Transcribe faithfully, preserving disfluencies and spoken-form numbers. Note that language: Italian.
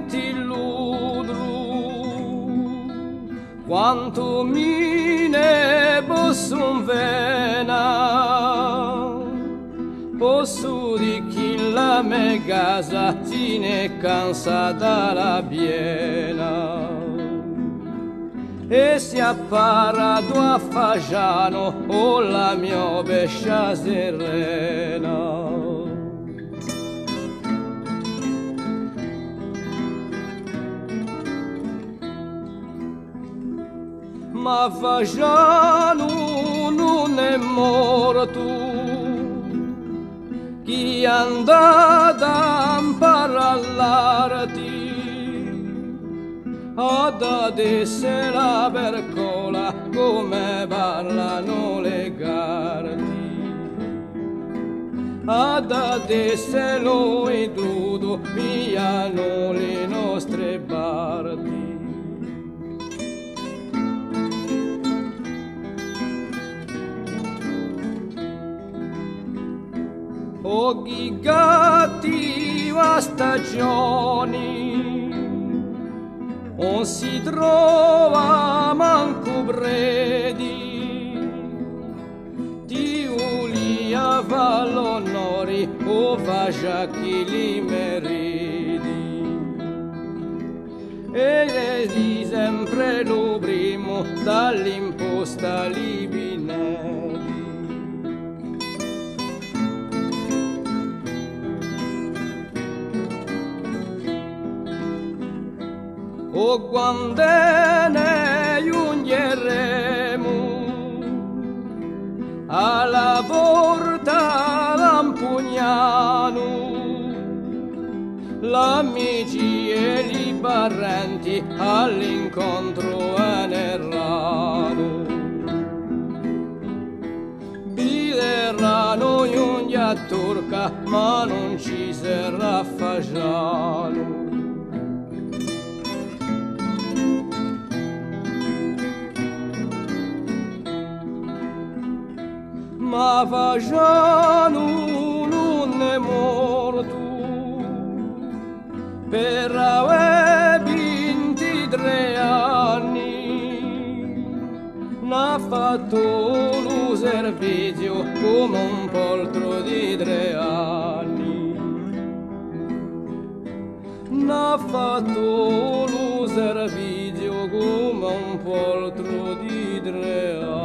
ti illudru, quanto mi ne posso vena, posso di chi la me casa ti ne cansa dalla biena. E si apparato a Fagiano o la mia bescia serena. Ma Fagiano non è morto, chi è andato a impararti ad adesso la percola come parlano le gardi, ad adesso lo intrudo piano le nostre bardi. O cattiva stagioni, non si trova manco predi, ti ulia fa l'onori o faccia chi li meriti. E di sempre lo primo dall'imposta li bineti. O quando ne giungeremo alla porta Lampugnano, l'amici e i parenti all'incontro anerrano. Biderrano giungia turca ma non ci sarà Fagiano. Ma Fagiano non è morto per aver ventitré anni, n'ha fatto lo servizio come un poltro di tre anni, n'ha fatto lo servizio come un poltro di tre anni.